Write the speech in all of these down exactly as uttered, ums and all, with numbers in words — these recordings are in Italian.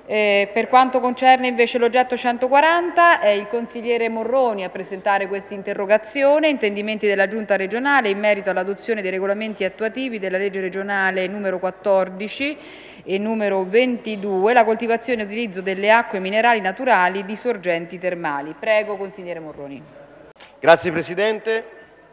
Eh, per quanto concerne invece l'oggetto centoquaranta, è il consigliere Morroni a presentare questa interrogazione. Intendimenti della Giunta regionale in merito all'adozione dei regolamenti attuativi della legge regionale numero quattordici e numero ventidue, la coltivazione e utilizzo delle acque minerali naturali di sorgenti termali. Prego, consigliere Morroni. Grazie Presidente.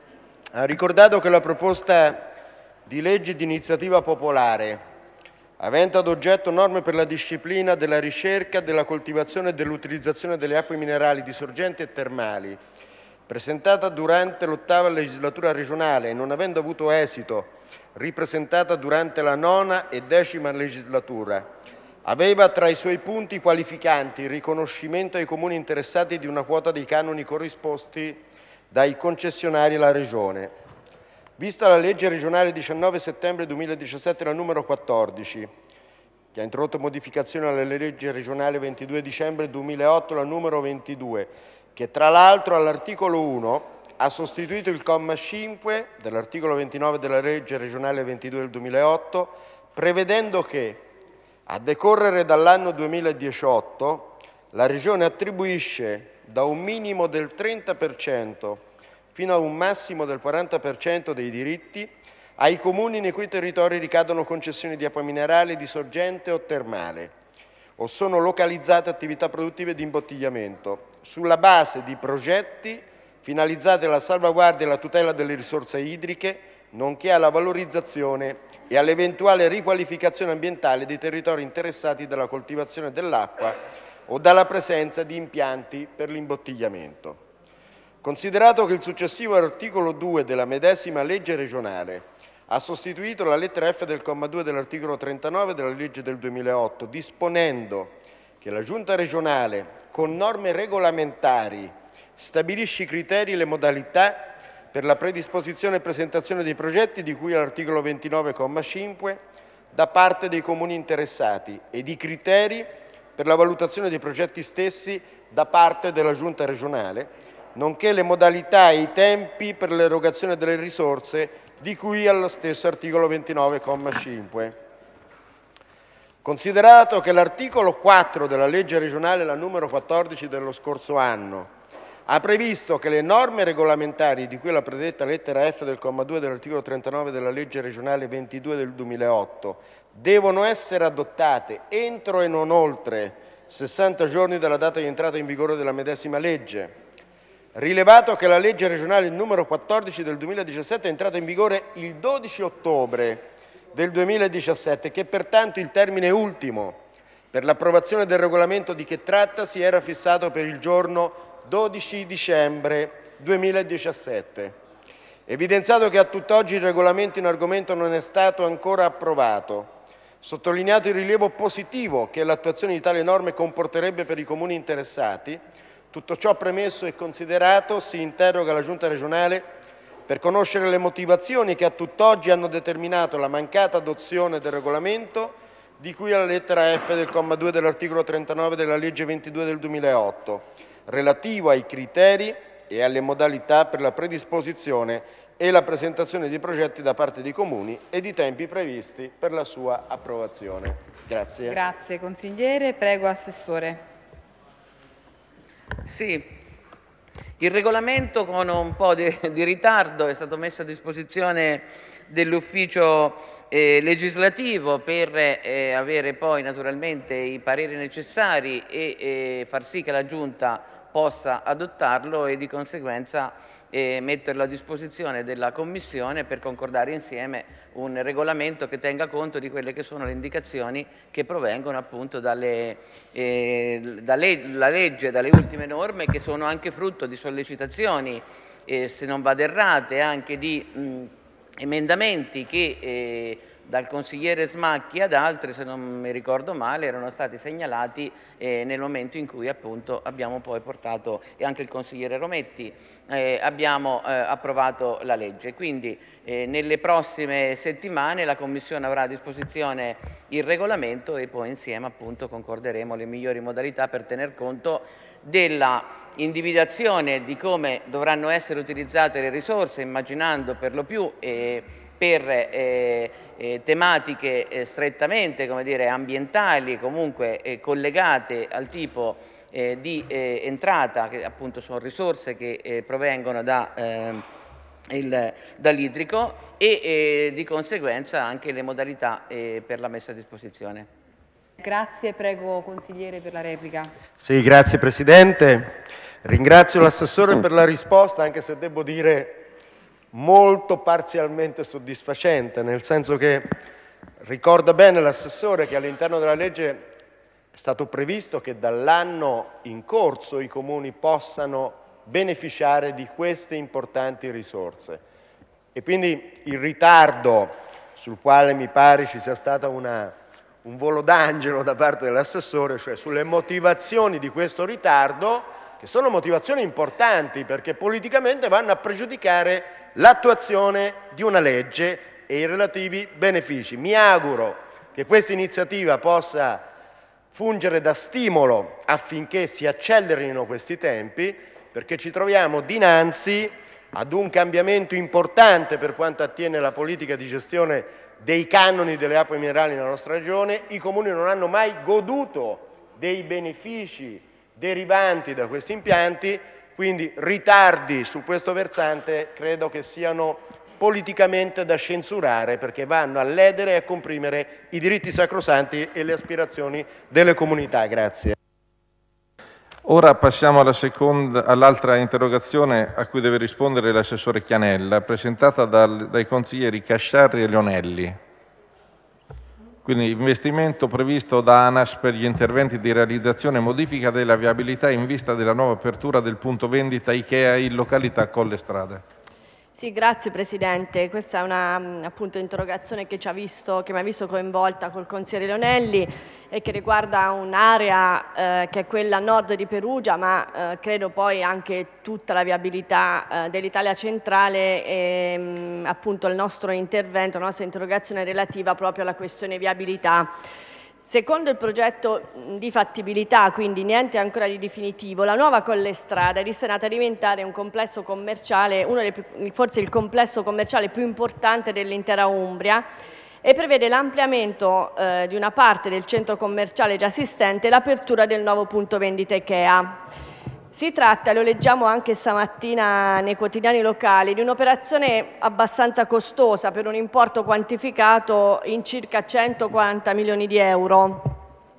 Ha ricordato che la proposta di legge di iniziativa popolare, avente ad oggetto norme per la disciplina della ricerca, della coltivazione e dell'utilizzazione delle acque minerali di sorgenti e termali, presentata durante l'ottava legislatura regionale e non avendo avuto esito, ripresentata durante la nona e decima legislatura, aveva tra i suoi punti qualificanti il riconoscimento ai comuni interessati di una quota dei canoni corrisposti dai concessionari alla Regione. Vista la legge regionale diciannove settembre duemiladiciassette, la numero quattordici, che ha introdotto modificazioni alla legge regionale ventidue dicembre duemilaotto, la numero ventidue, che tra l'altro all'articolo uno ha sostituito il comma cinque dell'articolo ventinove della legge regionale ventidue del duemilaotto, prevedendo che, a decorrere dall'anno duemiladiciotto, la Regione attribuisce da un minimo del trenta per cento fino a un massimo del quaranta per cento dei diritti ai comuni nei cui territori ricadono concessioni di acqua minerale di sorgente o termale o sono localizzate attività produttive di imbottigliamento, sulla base di progetti finalizzati alla salvaguardia e alla tutela delle risorse idriche, nonché alla valorizzazione e all'eventuale riqualificazione ambientale dei territori interessati dalla coltivazione dell'acqua o dalla presenza di impianti per l'imbottigliamento. Considerato che il successivo articolo due della medesima legge regionale ha sostituito la lettera F del comma due dell'articolo trentanove della legge del duemilaotto, disponendo che la Giunta regionale, con norme regolamentari, stabilisce i criteri e le modalità per la predisposizione e presentazione dei progetti di cui all'articolo ventinove, comma cinque, da parte dei comuni interessati ed i criteri per la valutazione dei progetti stessi da parte della Giunta regionale, nonché le modalità e i tempi per l'erogazione delle risorse di cui allo stesso articolo ventinove, comma cinque. Considerato che l'articolo quattro della legge regionale, la numero quattordici dello scorso anno, ha previsto che le norme regolamentari di cui alla predetta lettera F del comma due dell'articolo trentanove della legge regionale ventidue del duemilaotto devono essere adottate entro e non oltre sessanta giorni dalla data di entrata in vigore della medesima legge, rilevato che la legge regionale numero quattordici del duemiladiciassette è entrata in vigore il dodici ottobre del duemiladiciassette, che pertanto il termine ultimo per l'approvazione del regolamento di che tratta si era fissato per il giorno dodici dicembre duemiladiciassette. Evidenziato che a tutt'oggi il regolamento in argomento non è stato ancora approvato, sottolineato il rilievo positivo che l'attuazione di tali norme comporterebbe per i comuni interessati, tutto ciò premesso e considerato, si interroga la Giunta regionale per conoscere le motivazioni che a tutt'oggi hanno determinato la mancata adozione del regolamento di cui alla lettera F del comma due dell'articolo trentanove della legge ventidue del duemilaotto, relativo ai criteri e alle modalità per la predisposizione e la presentazione di progetti da parte dei comuni e di tempi previsti per la sua approvazione. Grazie. Grazie consigliere. Prego Assessore. Sì, il regolamento con un po' di, di ritardo è stato messo a disposizione dell'ufficio eh, legislativo per eh, avere poi naturalmente i pareri necessari e eh, far sì che la Giunta possa adottarlo e di conseguenza eh, metterlo a disposizione della Commissione per concordare insieme un regolamento che tenga conto di quelle che sono le indicazioni che provengono appunto dalle, eh, dalla legge, dalle ultime norme che sono anche frutto di sollecitazioni, eh, se non vado errate, anche di mh, emendamenti che eh, dal consigliere Smacchi ad altri, se non mi ricordo male, erano stati segnalati eh, nel momento in cui appunto abbiamo poi portato, e anche il consigliere Rometti, eh, abbiamo eh, approvato la legge. Quindi eh, nelle prossime settimane la Commissione avrà a disposizione il regolamento e poi insieme appunto concorderemo le migliori modalità per tener conto della individuazione di come dovranno essere utilizzate le risorse, immaginando per lo più eh, per eh, eh, tematiche eh, strettamente, come dire, ambientali, comunque eh, collegate al tipo eh, di eh, entrata, che appunto sono risorse che eh, provengono da, eh, il, dall'idrico e eh, di conseguenza anche le modalità eh, per la messa a disposizione. Grazie, prego consigliere per la replica. Sì, grazie Presidente. Ringrazio l'assessore per la risposta, anche se devo dire molto parzialmente soddisfacente, nel senso che ricorda bene l'assessore che all'interno della legge è stato previsto che dall'anno in corso i comuni possano beneficiare di queste importanti risorse e quindi il ritardo sul quale mi pare ci sia stata una, un volo d'angelo da parte dell'assessore, cioè sulle motivazioni di questo ritardo, che sono motivazioni importanti perché politicamente vanno a pregiudicare l'attuazione di una legge e i relativi benefici. Mi auguro che questa iniziativa possa fungere da stimolo affinché si accelerino questi tempi, perché ci troviamo dinanzi ad un cambiamento importante per quanto attiene la politica di gestione dei canoni delle acque minerali nella nostra regione. I comuni non hanno mai goduto dei benefici derivanti da questi impianti, quindi ritardi su questo versante credo che siano politicamente da censurare perché vanno a ledere e a comprimere i diritti sacrosanti e le aspirazioni delle comunità. Grazie. Ora passiamo alla seconda, all'altra interrogazione a cui deve rispondere l'assessore Chianella, presentata dal, dai consiglieri Casciarri e Leonelli. Quindi investimento previsto da ANAS per gli interventi di realizzazione e modifica della viabilità in vista della nuova apertura del punto vendita Ikea in località Colle Strade. Sì, grazie Presidente. Questa è una appunto, interrogazione che, ci ha visto, che mi ha visto coinvolta col consigliere Leonelli e che riguarda un'area eh, che è quella a nord di Perugia, ma eh, credo poi anche tutta la viabilità eh, dell'Italia centrale e mh, appunto il nostro intervento, la nostra interrogazione relativa proprio alla questione viabilità. Secondo il progetto di fattibilità, quindi niente ancora di definitivo, la nuova Colle Strada è destinata a diventare un complesso commerciale, uno dei più, forse il complesso commerciale più importante dell'intera Umbria e prevede l'ampliamento eh, di una parte del centro commerciale già esistente e l'apertura del nuovo punto vendita Ikea. Si tratta, lo leggiamo anche stamattina nei quotidiani locali, di un'operazione abbastanza costosa per un importo quantificato in circa centoquaranta milioni di euro.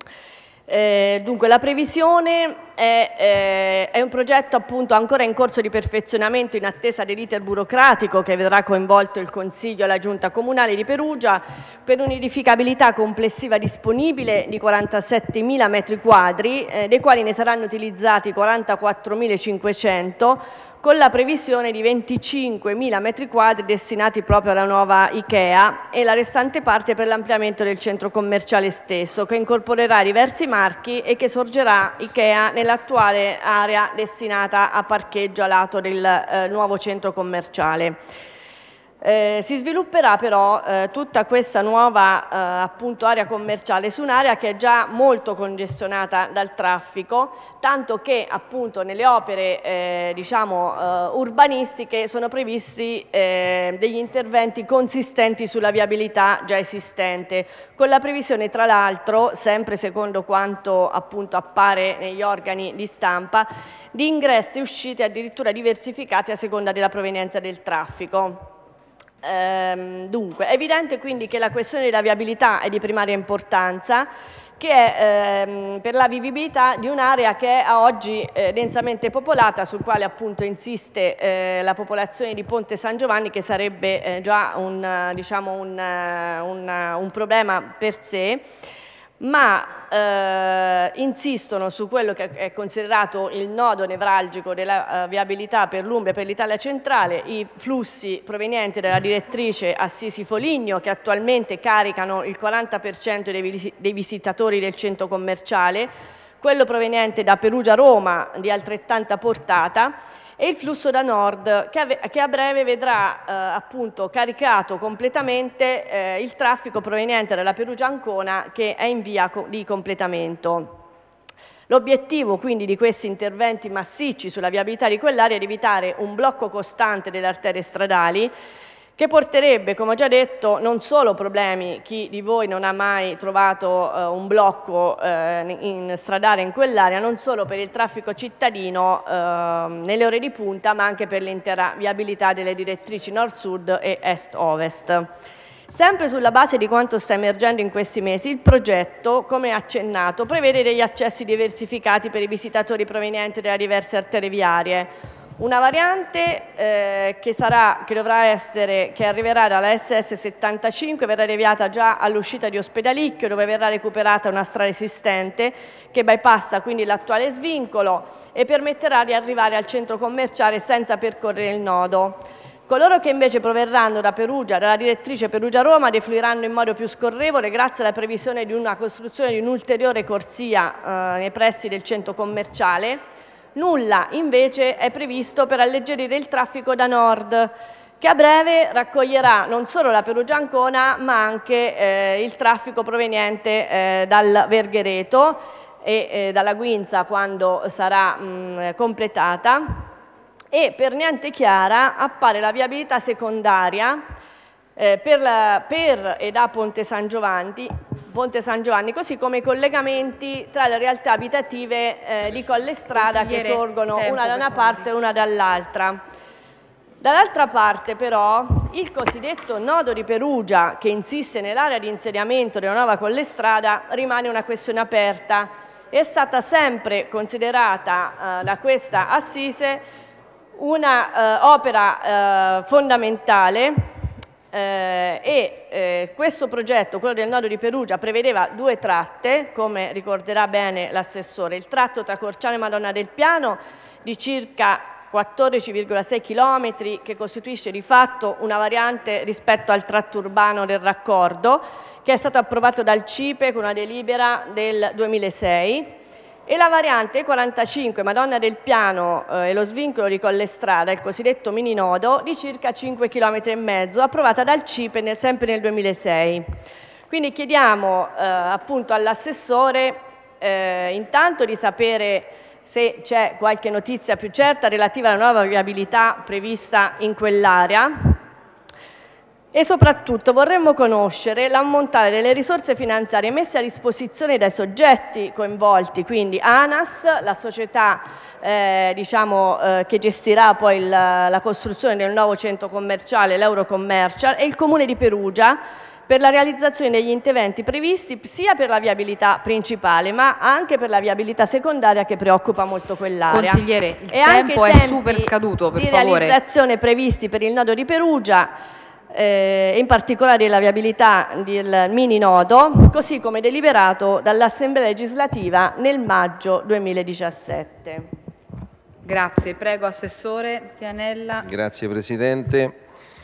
Eh, dunque la previsione è, eh, è un progetto appunto ancora in corso di perfezionamento in attesa dell'iter burocratico che vedrà coinvolto il Consiglio e la Giunta Comunale di Perugia per un'edificabilità complessiva disponibile di quarantasettemila metri quadri, eh, dei quali ne saranno utilizzati quarantaquattromilacinquecento con la previsione di venticinquemila metri quadri destinati proprio alla nuova Ikea e la restante parte per l'ampliamento del centro commerciale stesso, che incorporerà diversi marchi e che sorgerà Ikea nell'attuale area destinata a parcheggio a lato del eh, nuovo centro commerciale. Eh, si svilupperà però eh, tutta questa nuova eh, appunto area commerciale su un'area che è già molto congestionata dal traffico, tanto che appunto nelle opere eh, diciamo eh, urbanistiche sono previsti eh, degli interventi consistenti sulla viabilità già esistente, con la previsione tra l'altro, sempre secondo quanto appunto appare negli organi di stampa, di ingressi e uscite addirittura diversificati a seconda della provenienza del traffico. Ehm, dunque, è evidente quindi che la questione della viabilità è di primaria importanza, che è ehm, per la vivibilità di un'area che è a oggi eh, densamente popolata, sul quale appunto insiste eh, la popolazione di Ponte San Giovanni, che sarebbe eh, già un, diciamo un, un, un problema per sé, ma eh, insistono su quello che è considerato il nodo nevralgico della uh, viabilità per l'Umbria e per l'Italia centrale, i flussi provenienti dalla direttrice Assisi-Foligno, che attualmente caricano il quaranta per cento dei, vis dei visitatori del centro commerciale, quello proveniente da Perugia-Roma di altrettanta portata, e il flusso da nord che, che a breve vedrà eh, appunto caricato completamente eh, il traffico proveniente dalla Perugia-Ancona, che è in via di completamento. L'obiettivo quindi di questi interventi massicci sulla viabilità di quell'area è di evitare un blocco costante delle arterie stradali, che che porterebbe, come ho già detto, non solo problemi, chi di voi non ha mai trovato eh, un blocco eh, in stradale in quell'area, non solo per il traffico cittadino eh, nelle ore di punta, ma anche per l'intera viabilità delle direttrici nord-sud e est-ovest. Sempre sulla base di quanto sta emergendo in questi mesi, il progetto, come accennato, prevede degli accessi diversificati per i visitatori provenienti da diverse arterie viarie. Una variante eh, che, sarà, che dovrà essere, che arriverà dalla S S settantacinque, verrà deviata già all'uscita di Ospedalicchio, dove verrà recuperata una strada esistente che bypassa quindi l'attuale svincolo e permetterà di arrivare al centro commerciale senza percorrere il nodo. Coloro che invece proverranno da Perugia, dalla direttrice Perugia-Roma, defluiranno in modo più scorrevole grazie alla previsione di una costruzione di un'ulteriore corsia eh, nei pressi del centro commerciale. Nulla invece è previsto per alleggerire il traffico da nord, che a breve raccoglierà non solo la Perugia-Ancona ma anche eh, il traffico proveniente eh, dal Verghereto e eh, dalla Guinza quando sarà mh, completata. E per niente chiara appare la viabilità secondaria eh, per, la, per e da Ponte San Giovanni, Ponte San Giovanni, così come i collegamenti tra le realtà abitative eh, di Collestrada che sorgono una da una parte e una dall'altra. Dall'altra parte però il cosiddetto nodo di Perugia, che insiste nell'area di insediamento della nuova Collestrada, rimane una questione aperta. È stata sempre considerata eh, da questa assise una eh, opera eh, fondamentale eh, e eh, questo progetto, quello del nodo di Perugia, prevedeva due tratte, come ricorderà bene l'assessore: il tratto tra Corciano e Madonna del Piano di circa quattordici virgola sei chilometri, che costituisce di fatto una variante rispetto al tratto urbano del raccordo, che è stato approvato dal C I P E con una delibera del duemilasei, e la variante quarantacinque Madonna del Piano eh, e lo svincolo di Collestrada, il cosiddetto mini nodo, di circa cinque virgola cinque chilometri, approvata dal C I P E nel, sempre nel duemilasei. Quindi chiediamo eh, appunto all'assessore eh, intanto di sapere se c'è qualche notizia più certa relativa alla nuova viabilità prevista in quell'area. E soprattutto vorremmo conoscere l'ammontare delle risorse finanziarie messe a disposizione dai soggetti coinvolti, quindi ANAS, la società eh, diciamo, eh, che gestirà poi il, la costruzione del nuovo centro commerciale, l'Eurocommercial, e il Comune di Perugia, per la realizzazione degli interventi previsti sia per la viabilità principale ma anche per la viabilità secondaria, che preoccupa molto quell'area. Consigliere, il e tempo anche è super scaduto, per di favore. realizzazione previsti per il nodo di Perugia, Eh, in particolare la viabilità del mini nodo, così come deliberato dall'Assemblea legislativa nel maggio duemiladiciassette. Grazie, prego Assessore Tianella. Grazie Presidente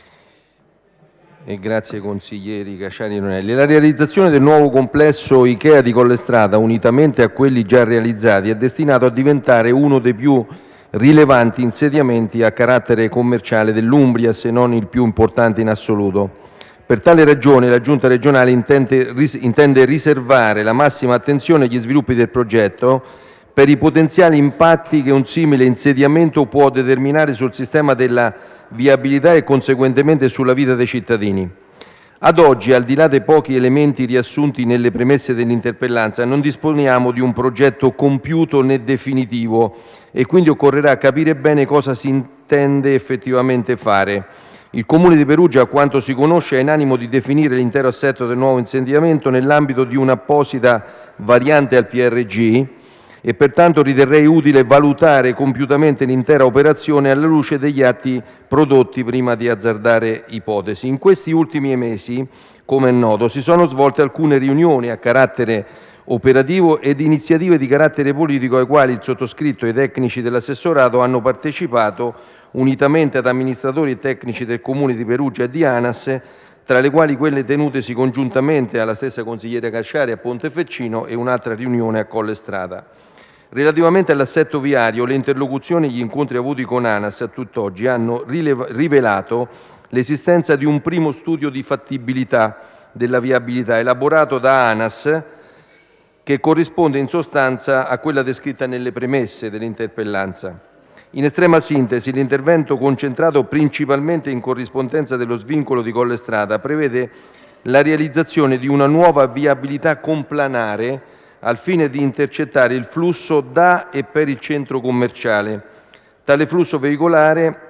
e grazie ai consiglieri Casciari e Lonelli. La realizzazione del nuovo complesso IKEA di Collestrada, unitamente a quelli già realizzati, è destinato a diventare uno dei più rilevanti insediamenti a carattere commerciale dell'Umbria, se non il più importante in assoluto. Per tale ragione la Giunta regionale intende, ris intende riservare la massima attenzione agli sviluppi del progetto per i potenziali impatti che un simile insediamento può determinare sul sistema della viabilità e conseguentemente sulla vita dei cittadini. Ad oggi, al di là dei pochi elementi riassunti nelle premesse dell'interpellanza, non disponiamo di un progetto compiuto né definitivo e quindi occorrerà capire bene cosa si intende effettivamente fare. Il Comune di Perugia, a quanto si conosce, ha in animo di definire l'intero assetto del nuovo insediamento nell'ambito di un'apposita variante al P R G e pertanto riterrei utile valutare compiutamente l'intera operazione alla luce degli atti prodotti prima di azzardare ipotesi. In questi ultimi mesi, come è noto, si sono svolte alcune riunioni a carattere operativo ed iniziative di carattere politico ai quali il sottoscritto e i tecnici dell'assessorato hanno partecipato unitamente ad amministratori e tecnici del Comune di Perugia e di ANAS, tra le quali quelle tenutesi congiuntamente alla stessa consigliera Casciari a Pontefercino e un'altra riunione a Collestrada. Relativamente all'assetto viario, le interlocuzioni e gli incontri avuti con ANAS a tutt'oggi hanno rivelato l'esistenza di un primo studio di fattibilità della viabilità elaborato da ANAS, che corrisponde in sostanza a quella descritta nelle premesse dell'interpellanza. In estrema sintesi, l'intervento, concentrato principalmente in corrispondenza dello svincolo di Collestrada, prevede la realizzazione di una nuova viabilità complanare al fine di intercettare il flusso da e per il centro commerciale. Tale flusso veicolare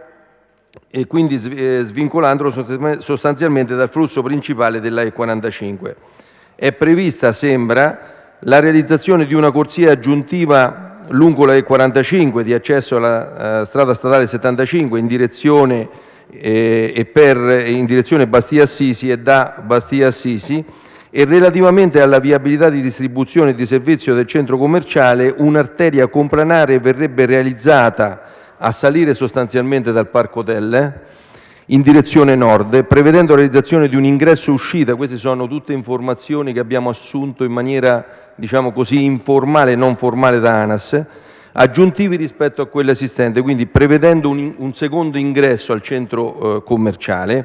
e quindi svincolandolo sostanzialmente dal flusso principale della E quarantacinque. È prevista, sembra, la realizzazione di una corsia aggiuntiva lungo la E quarantacinque di accesso alla uh, strada statale settantacinque in direzione, eh, e per, in direzione Bastia Assisi e da Bastia Assisi, e relativamente alla viabilità di distribuzione e di servizio del centro commerciale un'arteria complanare verrebbe realizzata a salire sostanzialmente dal Parco Hotel in direzione nord, prevedendo la realizzazione di un ingresso-uscita. Queste sono tutte informazioni che abbiamo assunto in maniera, diciamo così, informale e non formale da ANAS, aggiuntivi rispetto a quello esistente, quindi prevedendo un, un secondo ingresso al centro eh, commerciale,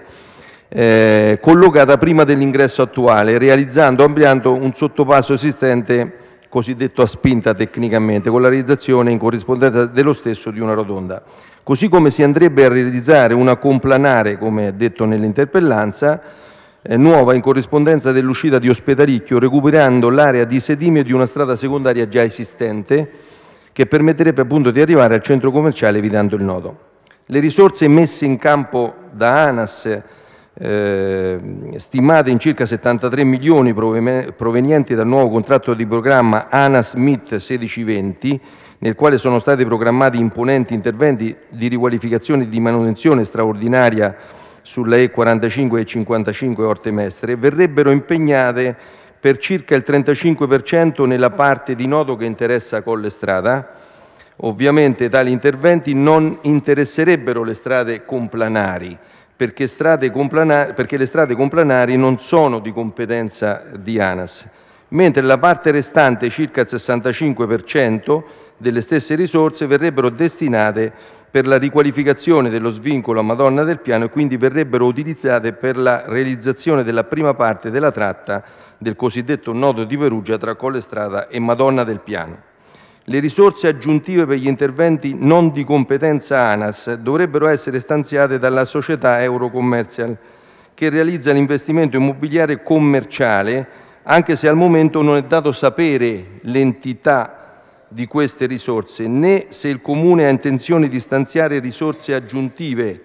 eh, collocata prima dell'ingresso attuale, realizzando, ampliando un sottopasso esistente cosiddetto a spinta tecnicamente, con la realizzazione in corrispondenza dello stesso di una rotonda. Così come si andrebbe a realizzare una complanare, come è detto nell'interpellanza, eh, nuova in corrispondenza dell'uscita di Ospedalicchio, recuperando l'area di sedime di una strada secondaria già esistente, che permetterebbe appunto di arrivare al centro commerciale evitando il nodo. Le risorse messe in campo da ANAS, eh, stimate in circa settantatré milioni provenienti dal nuovo contratto di programma ANAS M I T sedici venti, nel quale sono stati programmati imponenti interventi di riqualificazione e di manutenzione straordinaria sulla E quarantacinque e cinquantacinque Orte Mestre, verrebbero impegnate per circa il trentacinque per cento nella parte di nodo che interessa Collestrada. Ovviamente tali interventi non interesserebbero le strade complanari, perché, strade complanari, perché le strade complanari non sono di competenza di ANAS, mentre la parte restante, circa il sessantacinque per cento delle stesse risorse, verrebbero destinate per la riqualificazione dello svincolo a Madonna del Piano e quindi verrebbero utilizzate per la realizzazione della prima parte della tratta del cosiddetto nodo di Perugia tra Collestrada e Madonna del Piano. Le risorse aggiuntive per gli interventi non di competenza ANAS dovrebbero essere stanziate dalla società Eurocommercial, che realizza l'investimento immobiliare commerciale, anche se al momento non è dato sapere l'entità di queste risorse, né se il Comune ha intenzione di stanziare risorse aggiuntive,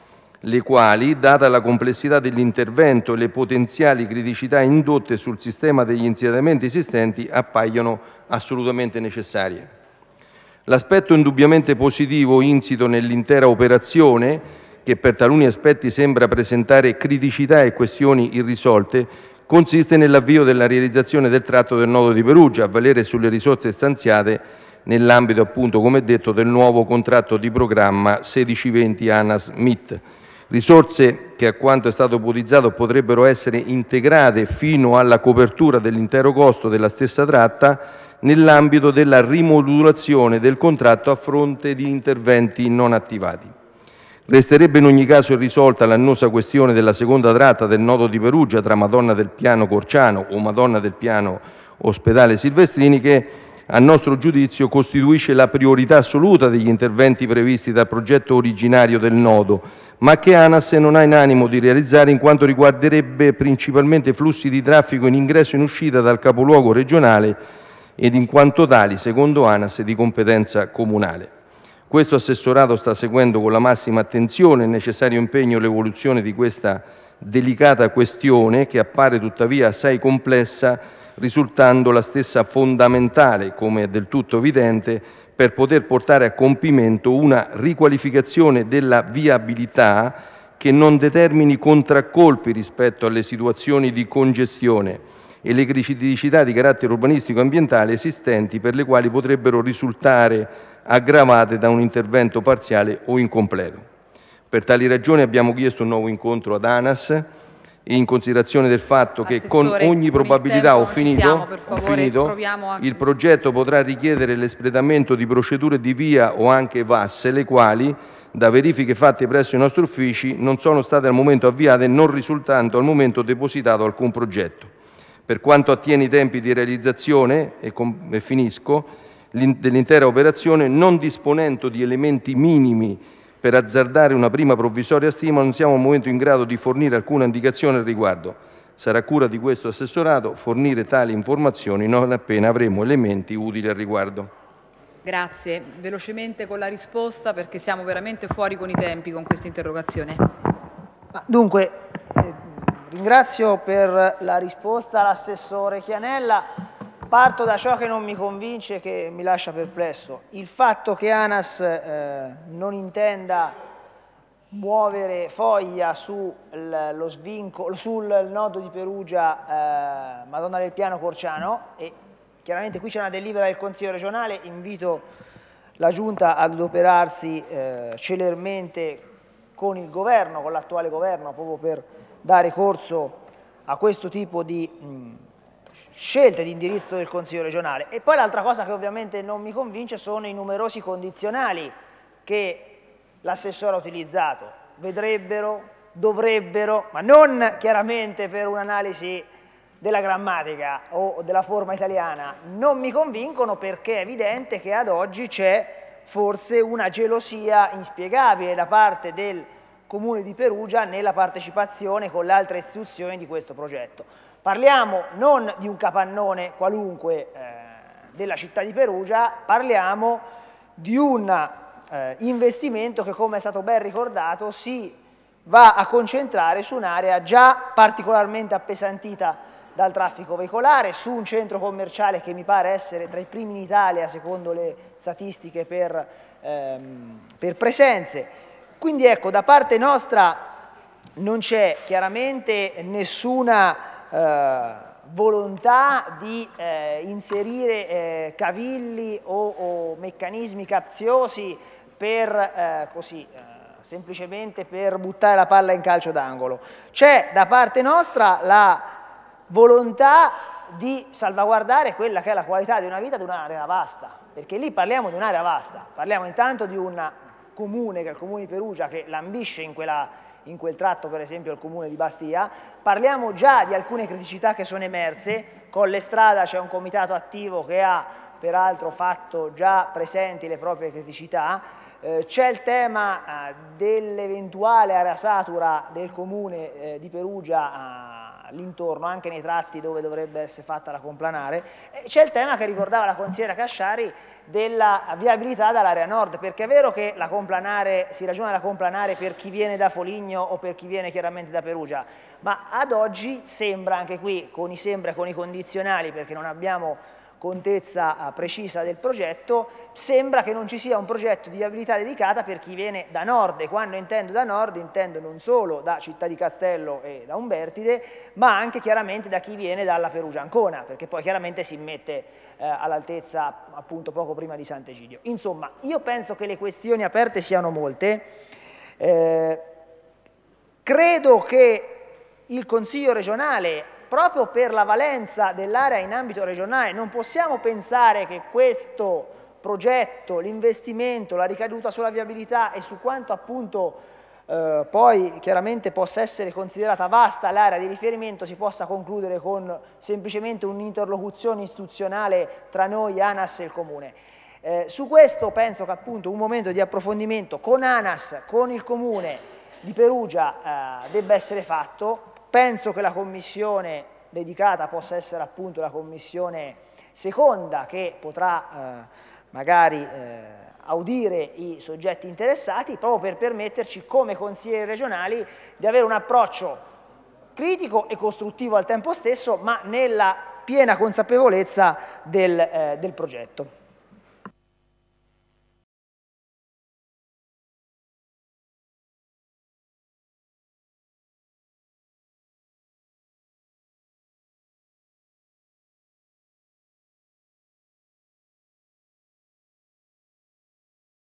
le quali, data la complessità dell'intervento e le potenziali criticità indotte sul sistema degli insediamenti esistenti, appaiono assolutamente necessarie. L'aspetto indubbiamente positivo insito nell'intera operazione, che per taluni aspetti sembra presentare criticità e questioni irrisolte, consiste nell'avvio della realizzazione del tratto del nodo di Perugia, a valere sulle risorse stanziate nell'ambito, appunto, come detto, del nuovo contratto di programma sedici venti ANAS M I T. Risorse che, a quanto è stato ipotizzato, potrebbero essere integrate fino alla copertura dell'intero costo della stessa tratta nell'ambito della rimodulazione del contratto a fronte di interventi non attivati. Resterebbe in ogni caso irrisolta l'annosa questione della seconda tratta del nodo di Perugia tra Madonna del Piano Corciano o Madonna del Piano Ospedale Silvestrini, che a nostro giudizio costituisce la priorità assoluta degli interventi previsti dal progetto originario del nodo, ma che ANAS non ha in animo di realizzare in quanto riguarderebbe principalmente flussi di traffico in ingresso e in uscita dal capoluogo regionale ed in quanto tali, secondo ANAS, di competenza comunale. Questo assessorato sta seguendo con la massima attenzione e necessario impegno l'evoluzione di questa delicata questione, che appare tuttavia assai complessa, risultando la stessa fondamentale, come è del tutto evidente, per poter portare a compimento una riqualificazione della viabilità che non determini contraccolpi rispetto alle situazioni di congestione e le criticità di carattere urbanistico e ambientale esistenti, per le quali potrebbero risultare aggravate da un intervento parziale o incompleto. Per tali ragioni abbiamo chiesto un nuovo incontro ad ANAS, e in considerazione del fatto che con ogni probabilità, ho finito, ho finito, il progetto potrà richiedere l'espletamento di procedure di via o anche V A S, le quali, da verifiche fatte presso i nostri uffici, non sono state al momento avviate, non risultando al momento depositato alcun progetto. Per quanto attiene i tempi di realizzazione, e, com- e finisco, dell'intera operazione, non disponendo di elementi minimi per azzardare una prima provvisoria stima, non siamo al momento in grado di fornire alcuna indicazione al riguardo. Sarà cura di questo assessorato fornire tali informazioni non appena avremo elementi utili al riguardo. Grazie. Velocemente con la risposta, perché siamo veramente fuori con i tempi con questa interrogazione. Dunque, eh, ringrazio per la risposta l'assessore Chianella. Parto da ciò che non mi convince e che mi lascia perplesso. Il fatto che ANAS eh, non intenda muovere foglia su lo svincolo, sul nodo di Perugia eh, Madonna del Piano Corciano, e chiaramente qui c'è una delibera del Consiglio regionale, invito la Giunta ad adoperarsi eh, celermente con il governo, con l'attuale governo, proprio per dare corso a questo tipo di mh, scelte di indirizzo del Consiglio regionale. E poi l'altra cosa che ovviamente non mi convince sono i numerosi condizionali che l'assessore ha utilizzato. Vedrebbero, dovrebbero, ma non chiaramente per un'analisi della grammatica o della forma italiana, non mi convincono, perché è evidente che ad oggi c'è forse una gelosia inspiegabile da parte del Comune di Perugia nella partecipazione con le altre istituzioni di questo progetto. Parliamo non di un capannone qualunque eh, della città di Perugia, parliamo di un eh, investimento che, come è stato ben ricordato, si va a concentrare su un'area già particolarmente appesantita dal traffico veicolare, su un centro commerciale che mi pare essere tra i primi in Italia secondo le statistiche per, ehm, per presenze. Quindi ecco, da parte nostra non c'è chiaramente nessuna eh, volontà di eh, inserire eh, cavilli o, o meccanismi capziosi per eh, così eh, semplicemente per buttare la palla in calcio d'angolo. C'è da parte nostra la volontà di salvaguardare quella che è la qualità di una vita di un'area vasta, perché lì parliamo di un'area vasta, parliamo intanto di un comune, che è il Comune di Perugia, che lambisce in, quella, in quel tratto per esempio il Comune di Bastia, parliamo già di alcune criticità che sono emerse. Con l'Estrada c'è un comitato attivo che ha peraltro fatto già presenti le proprie criticità. Eh, c'è il tema eh, dell'eventuale area satura del Comune eh, di Perugia eh, l'intorno, anche nei tratti dove dovrebbe essere fatta la complanare. C'è il tema che ricordava la consigliera Casciari della viabilità dall'area nord, perché è vero che la complanare, si ragiona della complanare per chi viene da Foligno o per chi viene chiaramente da Perugia, ma ad oggi sembra, anche qui con i sembra e con i condizionali, perché non abbiamo contezza precisa del progetto, sembra che non ci sia un progetto di viabilità dedicata per chi viene da nord, e quando intendo da nord intendo non solo da Città di Castello e da Umbertide, ma anche chiaramente da chi viene dalla Perugia Ancona, perché poi chiaramente si mette eh, all'altezza appunto poco prima di Sant'Egidio. Insomma, io penso che le questioni aperte siano molte. Eh, credo che il Consiglio regionale, proprio per la valenza dell'area in ambito regionale, non possiamo pensare che questo progetto, l'investimento, la ricaduta sulla viabilità e su quanto appunto eh, poi chiaramente possa essere considerata vasta l'area di riferimento si possa concludere con semplicemente un'interlocuzione istituzionale tra noi, ANAS e il Comune. Eh, su questo penso che appunto un momento di approfondimento con ANAS, con il Comune di Perugia eh, debba essere fatto. Penso che la commissione dedicata possa essere appunto la commissione seconda, che potrà eh, magari eh, audire i soggetti interessati, proprio per permetterci come consiglieri regionali di avere un approccio critico e costruttivo al tempo stesso, ma nella piena consapevolezza del, eh, del progetto.